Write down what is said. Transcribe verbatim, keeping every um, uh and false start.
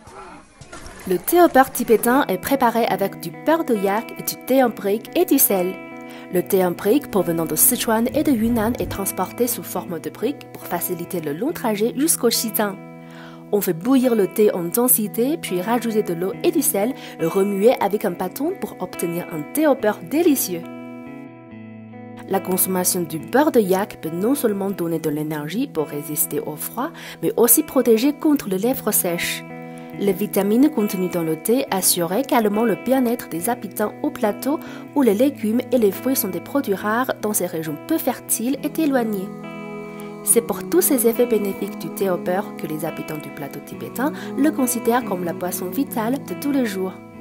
Le thé au beurre tibétain est préparé avec du beurre de yak, du thé en brique et du sel. Le thé en brique provenant de Sichuan et de Yunnan est transporté sous forme de briques pour faciliter le long trajet jusqu'au Xizang. On fait bouillir le thé en densité, puis rajouter de l'eau et du sel et remuer avec un bâton pour obtenir un thé au beurre délicieux. La consommation du beurre de yak peut non seulement donner de l'énergie pour résister au froid, mais aussi protéger contre les lèvres sèches. Les vitamines contenues dans le thé assurent également le bien-être des habitants au plateau où les légumes et les fruits sont des produits rares dans ces régions peu fertiles et éloignées. C'est pour tous ces effets bénéfiques du thé au beurre que les habitants du plateau tibétain le considèrent comme la boisson vitale de tous les jours.